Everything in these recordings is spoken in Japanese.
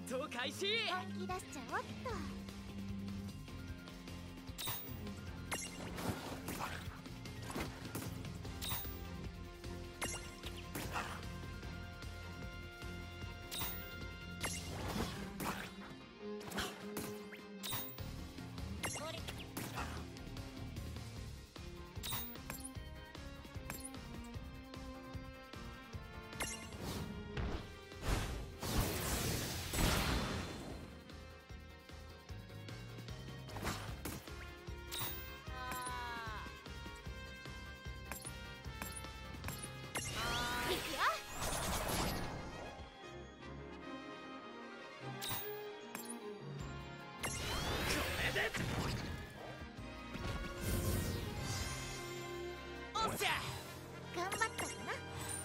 闘開始。 本気出しちゃおっと。頑張ったかな。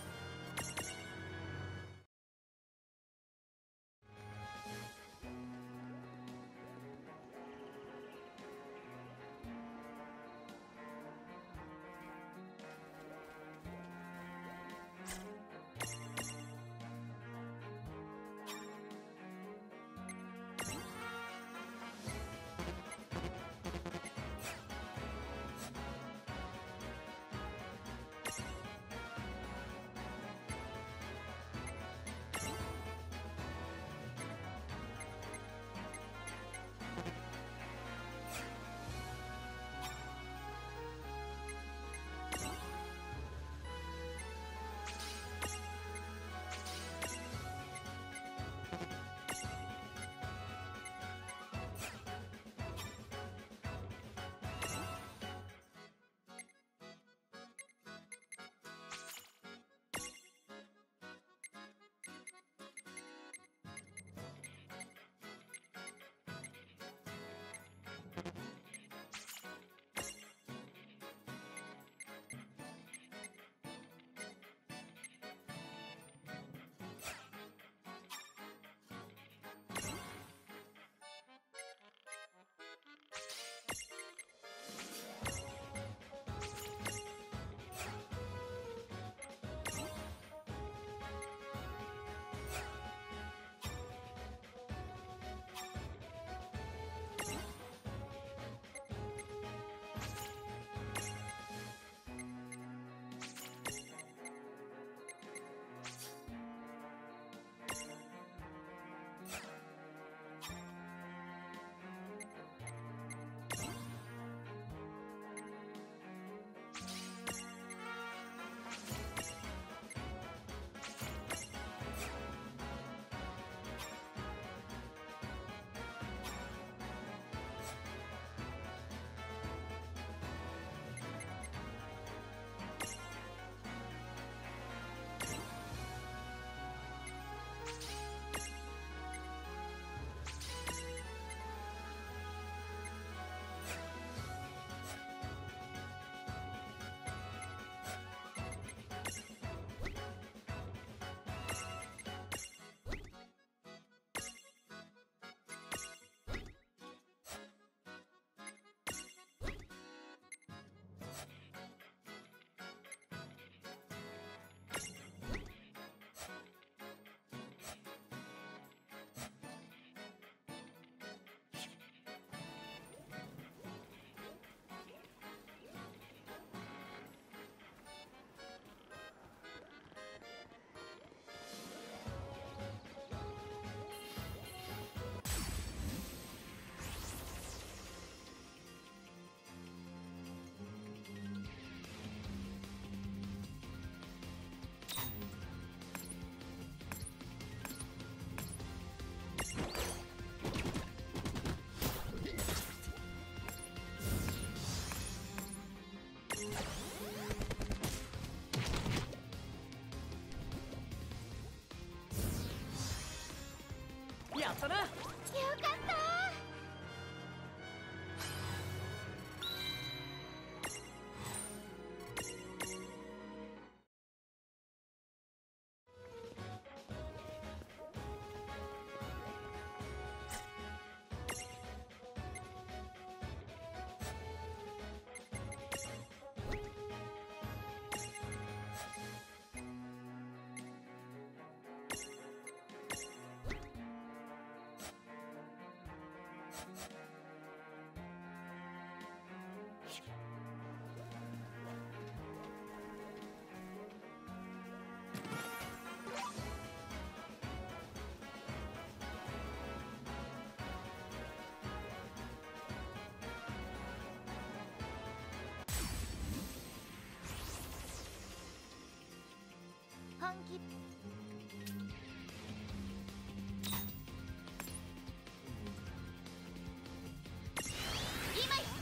やったな。 よかった。 本気。今よ。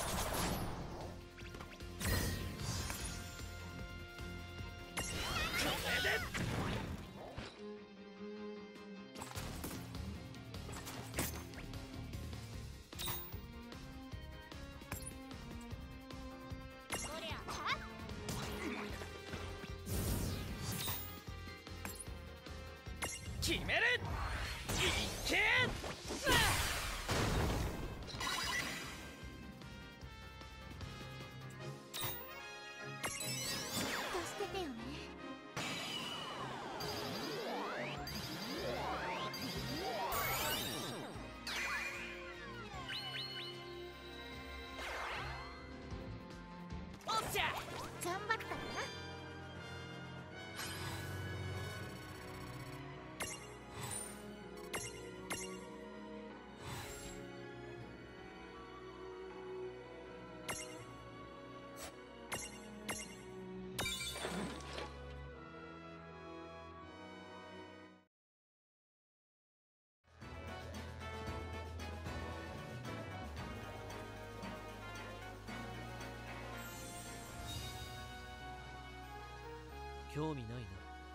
決める。いけ。 としててよね。 おっしゃ。 頑張ったかな。 興味ないな。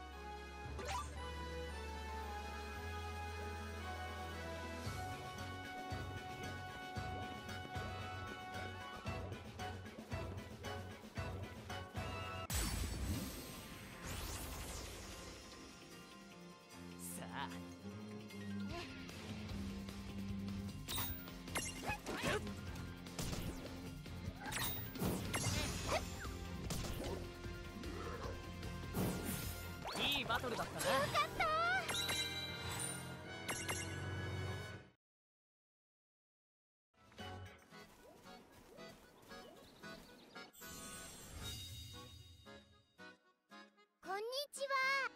さあ。いいバトルだったな。 よかった。こんにちは。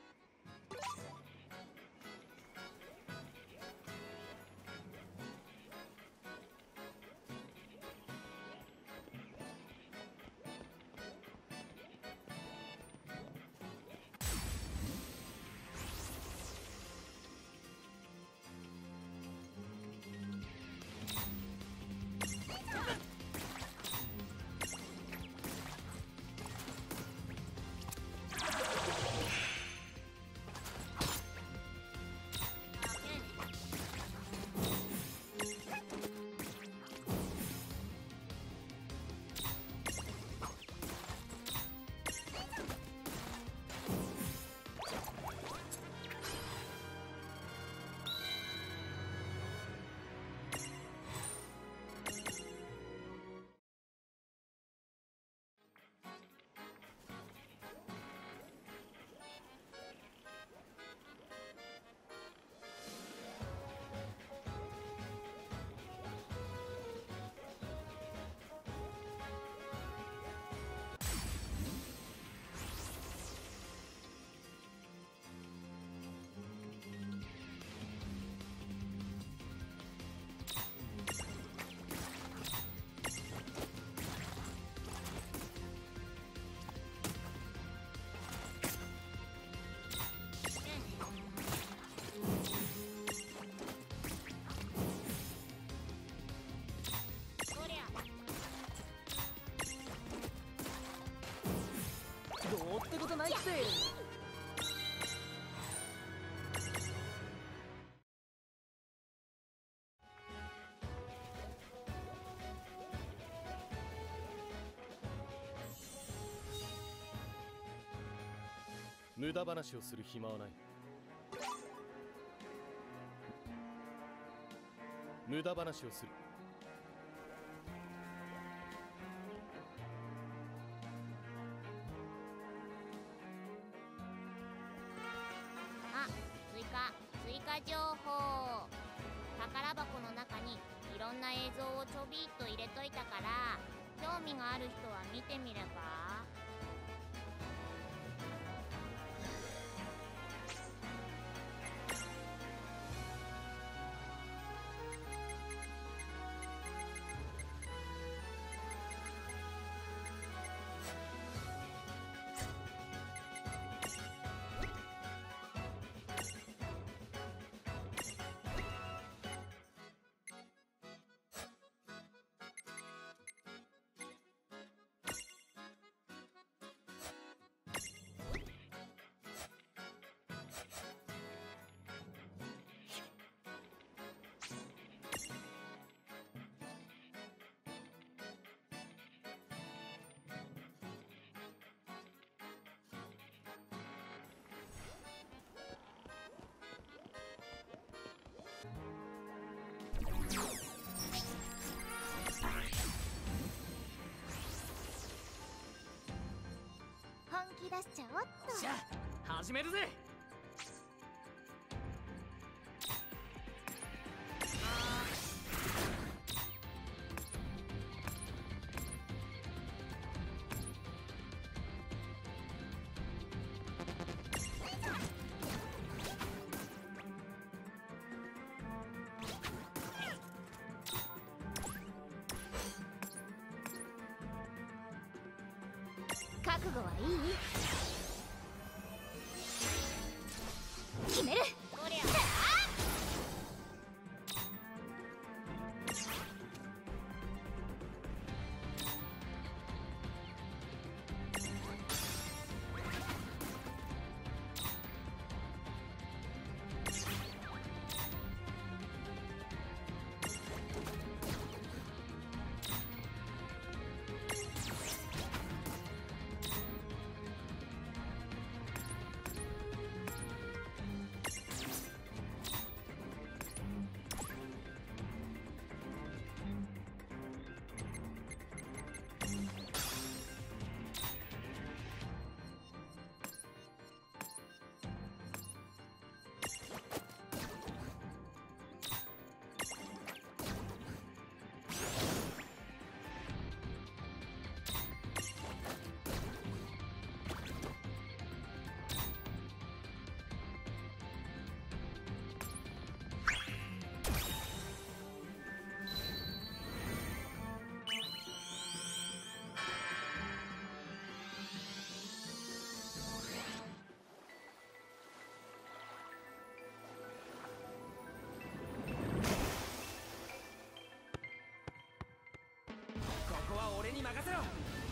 どうってことないって。 無駄話をする暇はない。無駄話をする。 あ、追加情報。宝箱の中にいろんな映像をちょびっと入れといたから、興味がある人は見てみれば。 り出しちゃおっと。 じゃあ始めるぜ。 覚悟はいい？決める。 こりゃここは俺に任せろ。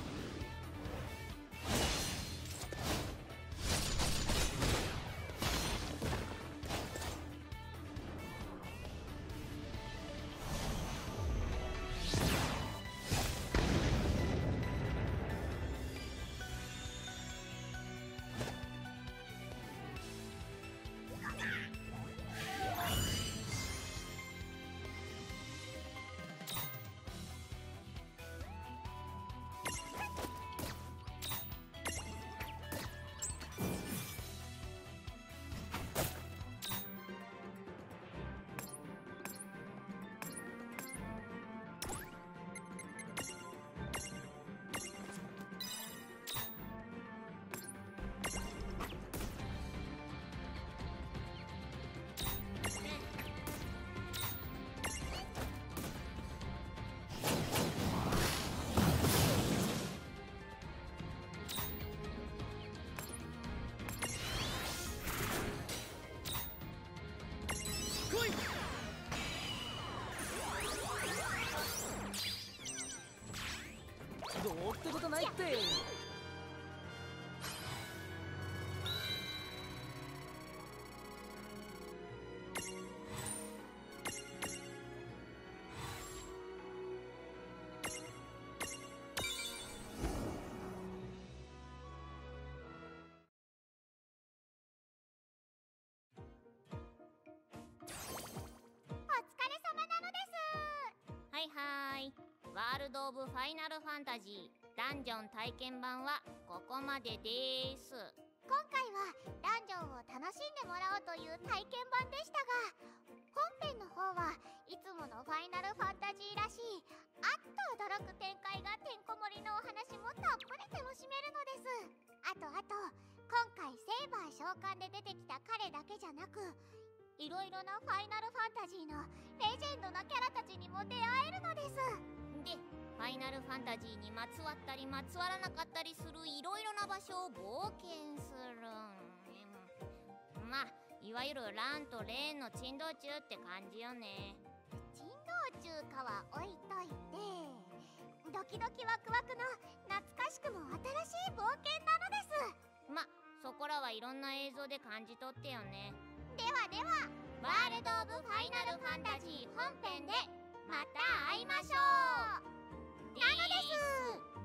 どうってことないって。 はいはーい。ワールド・オブ・ファイナルファンタジーダンジョン体験版はここまででーす。今回はダンジョンを楽しんでもらおうという体験版でしたが、本編の方はいつものファイナルファンタジーらしいあっと驚く展開がてんこ盛りのお話もたっぷり楽しめるのです。あと今回セイバー召喚で出てきた彼だけじゃなく、いろいろなファイナルファンタジーのレジェンドなキャラたちにも出会えるのです。で、ファイナルファンタジーにまつわったりまつわらなかったりするいろいろな場所を冒険する。まあ、いわゆるランとレーンの珍道中って感じよね。珍道中かは置いといて、ドキドキワクワクの懐かしくも新しい冒険なのです。ま、そこらはいろんな映像で感じ取ってよね。ではワールド・オブ・ファイナルファンタジー本編でまた会いましょう。なのです。